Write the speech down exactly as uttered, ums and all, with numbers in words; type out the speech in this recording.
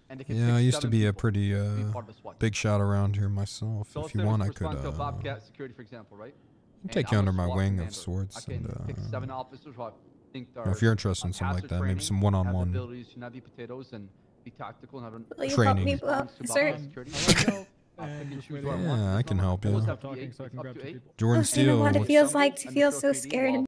And they can Yeah, I pick used to seven be a people pretty to be uh, part of the SWAT big team. shot around here myself. So If let's you say want, I we could respond to a uh, Bobcat security, for example, right? And take you I'm a under my SWAT wing commander. of sorts. I can And, uh, pick seven officers who I think you are know, if you're interested in on something like hazard that, maybe training, some have the one-on-one abilities to not be potatoes and be tactical and have Will you a help me, training. uh, response to sir? Bobcat security. I want help. I'll pick And and this choose way who I they- want. Yeah, I It's can not- help always you. have to be Talking eight. so I It's can up grab to two eight. people. Jordan Oh, I know what it Steele. feels like to feel so scared.